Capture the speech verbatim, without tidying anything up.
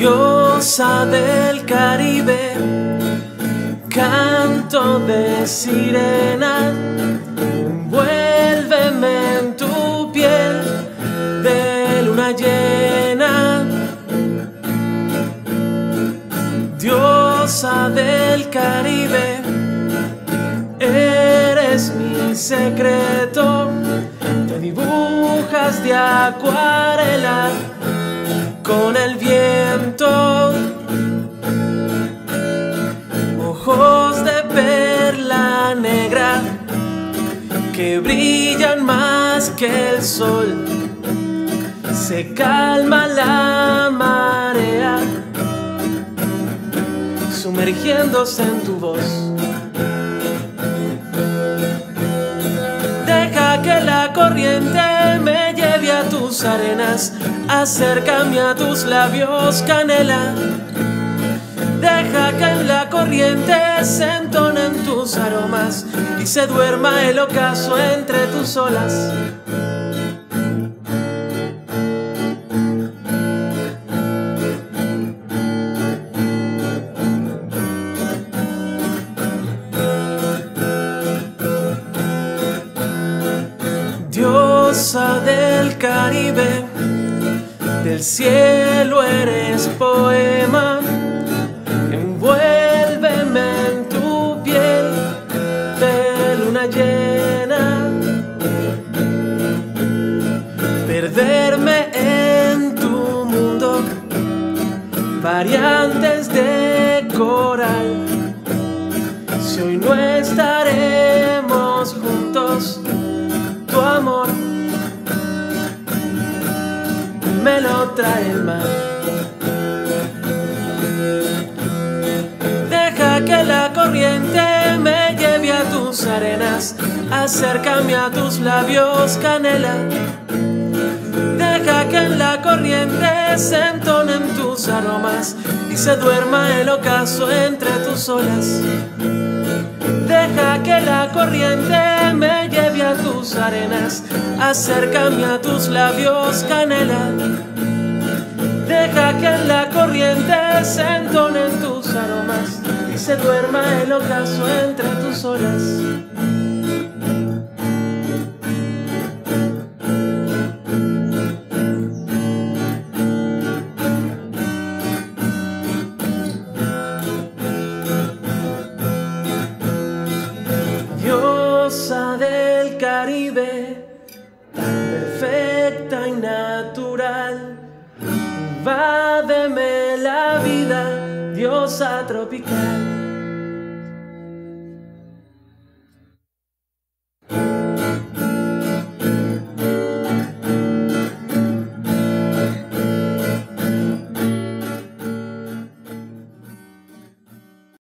Diosa del Caribe, canto de sirena, envuélveme en tu piel de luna llena. Diosa del Caribe, eres mi secreto, te dibujas de acuarela con el viento, ojos de perla negra que brillan más que el sol, se calma la marea sumergiéndose en tu voz. Deja que la corriente me lleve a tus arenas, acércame a tus labios, canela. Deja que en la corriente se entonen tus aromas y se duerma el ocaso entre tus olas. Diosa del Caribe, del cielo eres poema, envuélveme en tu piel de luna llena, perderme en tu mundo, variantes de coral. Si hoy no estaremos juntos, tu amor me lo trae el mar. Deja que la corriente me lleve a tus arenas, acércame a tus labios, canela. Deja que en la corriente se entonen tus aromas y se duerma el ocaso entre tus olas. Deja que la corriente me lleve a tus arenas, acércame a tus labios, canela. Deja que en la corriente se entonen tus aromas y se duerma el ocaso entre tus olas. Diosa del Caribe, tan perfecta y natural, invádeme la vida, diosa tropical.